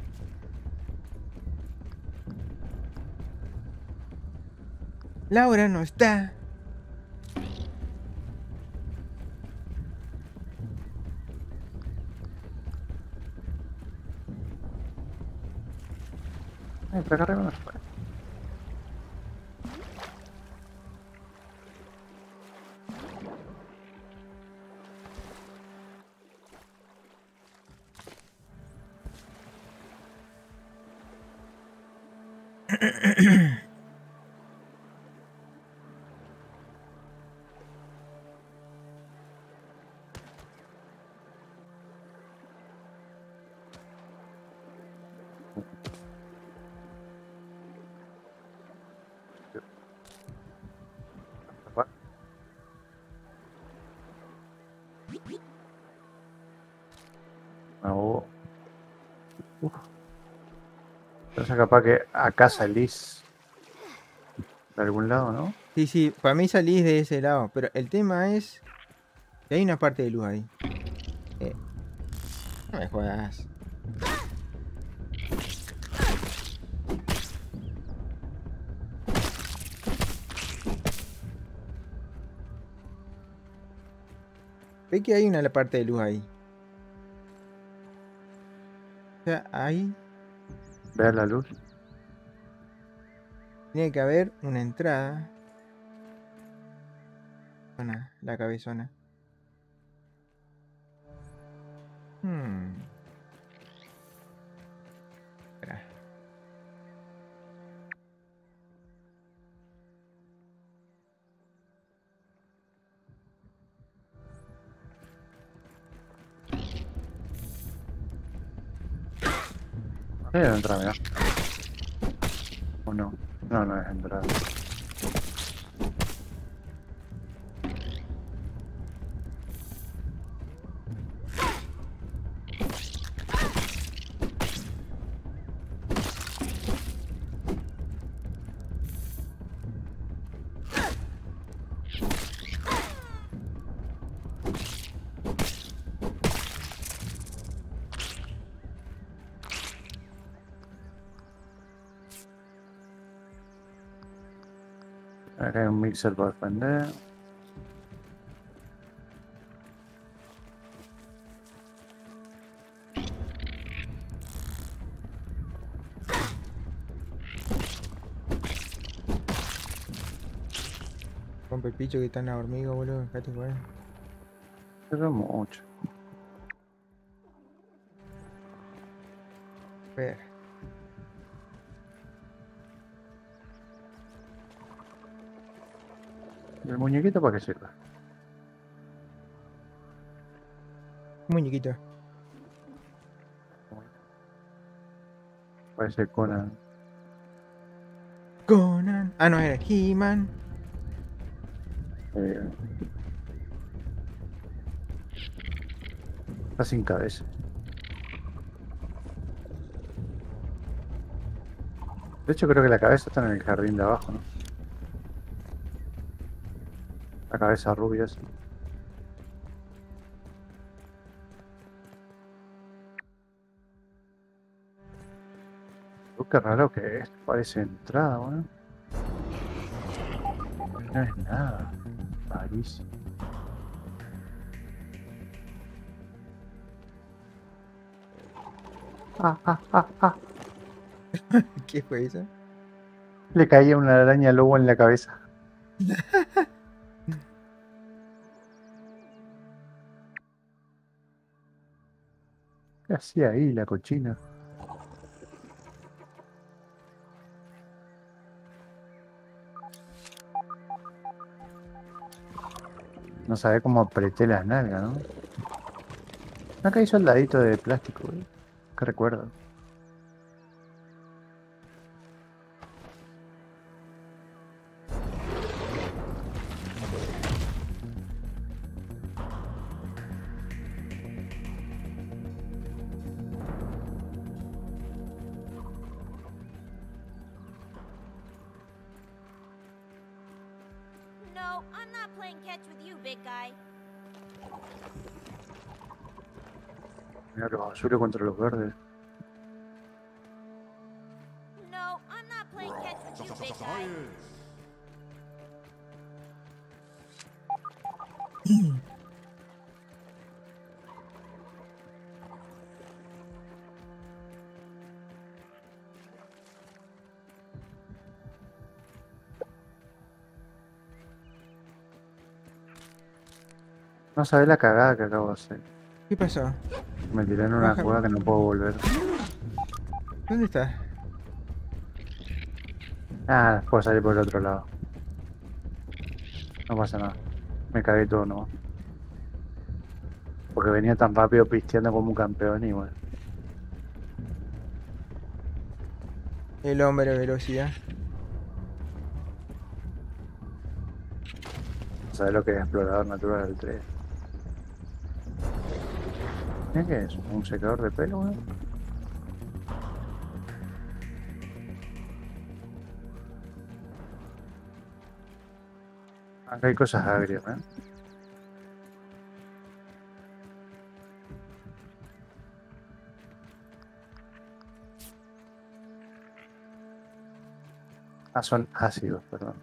[SPEAKER 1] Laura no está.
[SPEAKER 2] Ay, pero acá arriba no se puede. No. Uf. Entonces capaz que acá salís de algún lado, ¿no?
[SPEAKER 1] Sí, sí, para mí salís de ese lado, pero el tema es que hay una parte de luz ahí. No me jodas. Ve que hay una parte de luz ahí. O sea, ahí
[SPEAKER 2] Ver la luz.
[SPEAKER 1] tiene que haber una entrada. La cabezona. Espera.
[SPEAKER 2] Es entrada, mirá. ¿O no? No, no es entrada. Acá hay un mixer para prender.
[SPEAKER 1] Con Pepicho que está en la hormiga, boludo. Fíjate, güey.
[SPEAKER 2] Pero mucho.
[SPEAKER 1] Ver.
[SPEAKER 2] ¿Y el muñequito para qué sirve?
[SPEAKER 1] Muñequito.
[SPEAKER 2] Parece Conan.
[SPEAKER 1] Conan. Ah, no, era He-Man.
[SPEAKER 2] Está sin cabeza. De hecho creo que la cabeza está en el jardín de abajo, ¿no? La cabeza rubia esa. Qué raro que es. Parece entrada, bueno. No es nada. Rarísimo.
[SPEAKER 1] ¿Qué fue eso?
[SPEAKER 2] Le caía una araña lobo en la cabeza. ¿Qué hacía ahí la cochina? No sabe cómo apreté las nalgas, ¿no? Acá hay soldadito de plástico, ¿eh? ¿Qué recuerdo?
[SPEAKER 4] No, I'm not playing catch with you, big guy.
[SPEAKER 2] Mira los azules contra los verdes.
[SPEAKER 4] No, I'm not playing catch with you, big guy.
[SPEAKER 2] No sabés la cagada que acabo de hacer.
[SPEAKER 1] ¿Qué pasó?
[SPEAKER 2] Me tiré en una
[SPEAKER 1] Baja.
[SPEAKER 2] cueva que no puedo volver.
[SPEAKER 1] ¿Dónde estás?
[SPEAKER 2] Ah, puedo salir por el otro lado. No pasa nada. Me cagué todo nomás. Porque venía tan rápido pisteando como un campeón y bueno.
[SPEAKER 1] El hombre velocidad.
[SPEAKER 2] ¿Sabes lo que es explorador natural del 3? ¿Qué es? ¿Un secador de pelo, weón? Acá hay cosas agrias, ¿eh? Ah, son ácidos, perdón.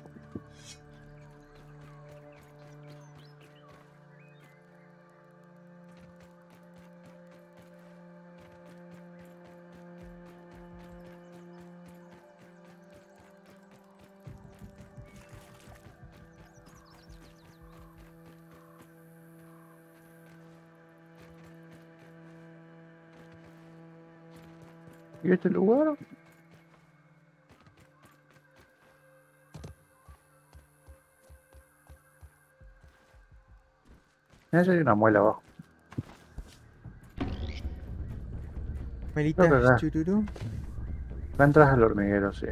[SPEAKER 2] ¿Y este lugar? Mira, hay una muela abajo. Creo que
[SPEAKER 1] Melitas chururú.
[SPEAKER 2] acá entras al hormiguero, sí.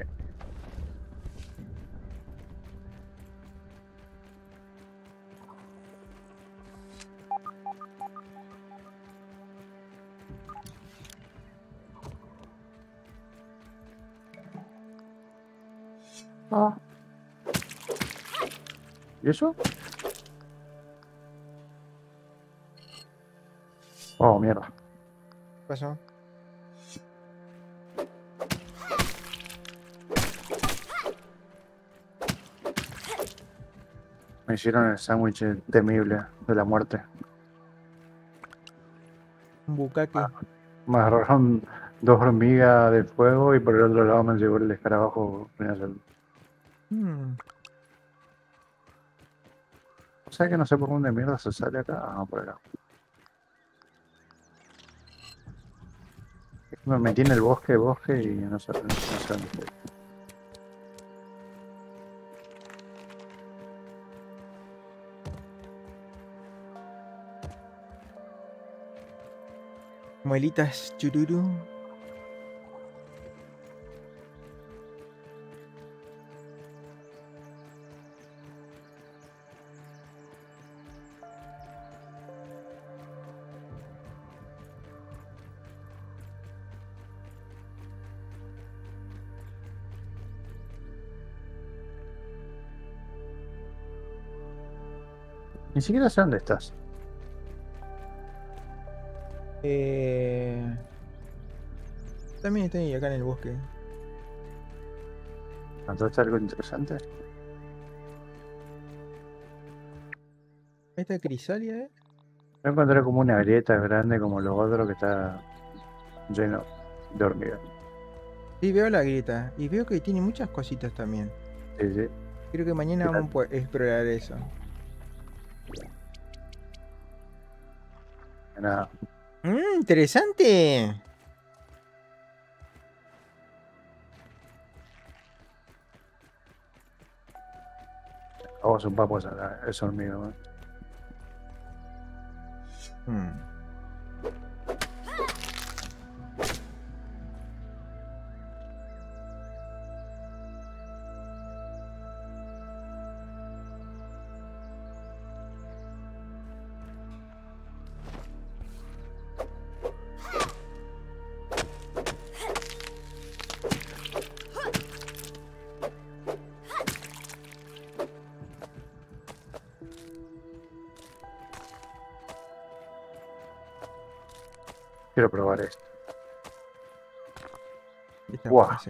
[SPEAKER 2] Ah. ¿Y eso? Oh, mierda.
[SPEAKER 1] ¿Qué pasó?
[SPEAKER 2] Me hicieron el sándwich temible de la muerte.
[SPEAKER 1] Un bucaque.
[SPEAKER 2] Me agarraron dos hormigas de fuego y por el otro lado me llegó el escarabajo.
[SPEAKER 1] Mm,
[SPEAKER 2] O sea que no sé por dónde mierda se sale acá. Ah, por acá. Me metí en el bosque y no sé dónde estoy.
[SPEAKER 1] Muelitas chururú.
[SPEAKER 2] Ni siquiera sé dónde estás.
[SPEAKER 1] También estoy acá en el bosque.
[SPEAKER 2] ¿Encontraste algo interesante?
[SPEAKER 1] Ahí está Crisalia, ¿eh?
[SPEAKER 2] Yo encontré como una grieta grande como los otros que está lleno de hormigas.
[SPEAKER 1] Sí, veo la grieta. Y veo que tiene muchas cositas también.
[SPEAKER 2] Sí, sí.
[SPEAKER 1] Creo que mañana
[SPEAKER 2] Mira.
[SPEAKER 1] vamos a poder explorar eso.
[SPEAKER 2] Nada.
[SPEAKER 1] Interesante.
[SPEAKER 2] Vamos un papo es hormiga, ¿no?
[SPEAKER 1] Mm.
[SPEAKER 2] Quiero probar esto.
[SPEAKER 1] Esta
[SPEAKER 2] Guau.
[SPEAKER 1] parece.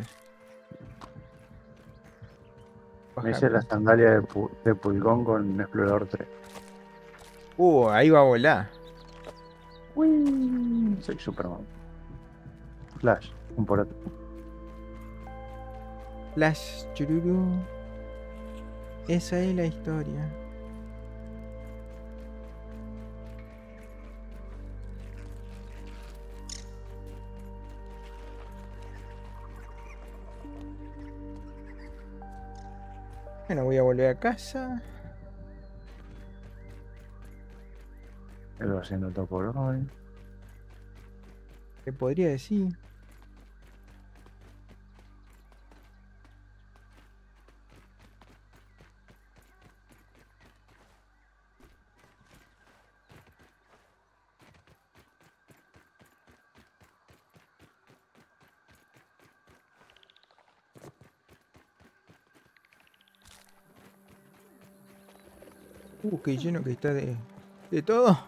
[SPEAKER 2] Me hice la sandalia de pulgón con Explorador 3.
[SPEAKER 1] Ahí va a volar.
[SPEAKER 2] Uy, soy Superman. Flash, un poroto.
[SPEAKER 1] Flash chururú. Esa es la historia. Bueno, voy a volver a casa.
[SPEAKER 2] Pero haciendo todo por hoy.
[SPEAKER 1] ¿Qué podría decir? Qué lleno que está de todo.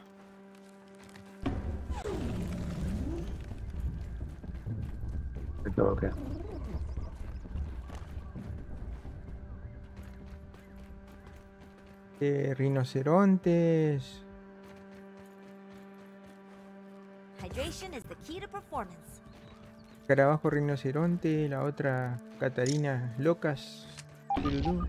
[SPEAKER 2] De todo que.
[SPEAKER 1] Rinocerontes.
[SPEAKER 4] Hydration is the key to performance.
[SPEAKER 1] Carabajo rinoceronte. La otra Catarina locas. Tururú.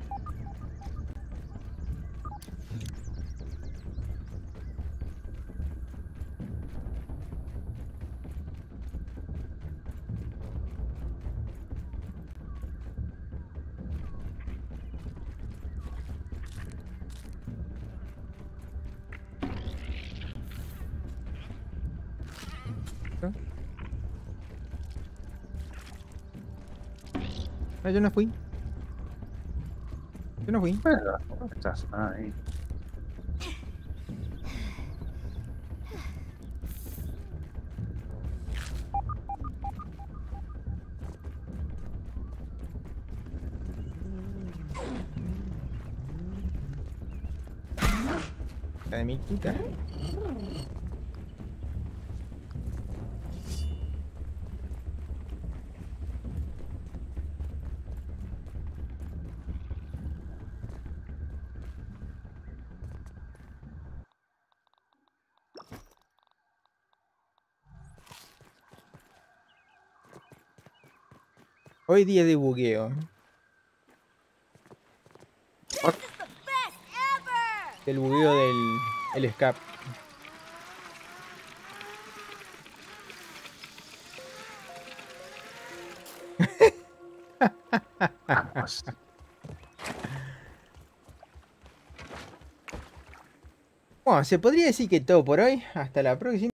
[SPEAKER 1] Ah, yo no fui. Yo no fui.
[SPEAKER 2] Bueno, estás ahí.
[SPEAKER 1] La de mi quita. Hoy día de bugueo.
[SPEAKER 4] This is the best ever!
[SPEAKER 1] El bugueo del el escape.
[SPEAKER 2] Vamos.
[SPEAKER 1] Bueno, se podría decir que todo por hoy. Hasta la próxima.